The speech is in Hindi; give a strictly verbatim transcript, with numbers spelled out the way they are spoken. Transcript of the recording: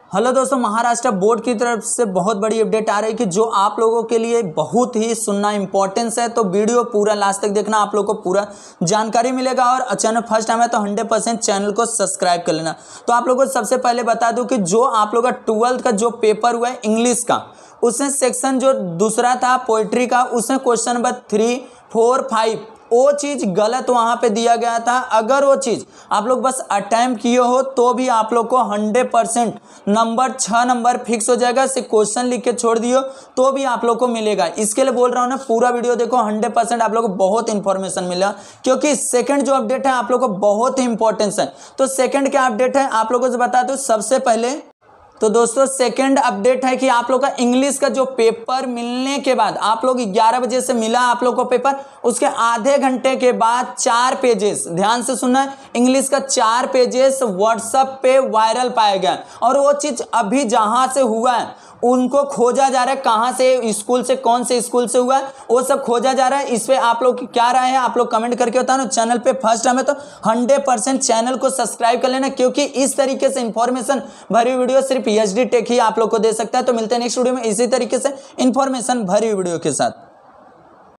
हेलो दोस्तों, महाराष्ट्र बोर्ड की तरफ से बहुत बड़ी अपडेट आ रही है कि जो आप लोगों के लिए बहुत ही सुनना इंपॉर्टेंस है। तो वीडियो पूरा लास्ट तक देखना, आप लोगों को पूरा जानकारी मिलेगा। और चैनल फर्स्ट टाइम है तो हंड्रेड परसेंट चैनल को सब्सक्राइब कर लेना। तो आप लोगों को सबसे पहले बता दूं कि जो आप लोगों का ट्वेल्थ का जो पेपर हुआ है इंग्लिश का, उसमें सेक्शन जो दूसरा था पोइट्री का, उसमें question number three four five वो चीज़ गलत वहाँ पे दिया गया था। अगर वो चीज़ आप लोग बस अटैम्प्ट किए हो तो भी आप लोग को हंड्रेड परसेंट नंबर छः नंबर फिक्स हो जाएगा। से क्वेश्चन लिख के छोड़ दियो तो भी आप लोग को मिलेगा। इसके लिए बोल रहा हूँ ना, पूरा वीडियो देखो, हंड्रेड परसेंट आप लोग को बहुत इंफॉर्मेशन मिलेगा। क्योंकि सेकंड जो अपडेट है आप लोग को बहुत ही इंपॉर्टेंस है। तो सेकंड क्या अपडेट है आप लोगों से बता दूँ। सबसे पहले तो दोस्तों सेकंड अपडेट है कि आप लोग का इंग्लिश का जो पेपर मिलने के बाद, आप लोग ग्यारह बजे से मिला आप लोग को पेपर, उसके आधे घंटे के बाद चार पेजेस, ध्यान से सुनना है, इंग्लिश का चार पेजेस व्हाट्सएप पे वायरल पाया गया। और वो चीज़ अभी जहां से हुआ है उनको खोजा जा रहा है, कहां से, स्कूल से, कौन से स्कूल से हुआ है वो सब खोजा जा रहा है। इस पे आप लोग क्या राय है आप लोग कमेंट करके बताओ ना। चैनल पे फर्स्ट टाइम है तो हंड्रेड परसेंट चैनल को सब्सक्राइब कर लेना, क्योंकि इस तरीके से इंफॉर्मेशन भरी वीडियो सिर्फ एच डी टेक ही आप लोग को दे सकता है। तो मिलते हैं नेक्स्ट वीडियो में इसी तरीके से इंफॉर्मेशन भरी वीडियो के साथ।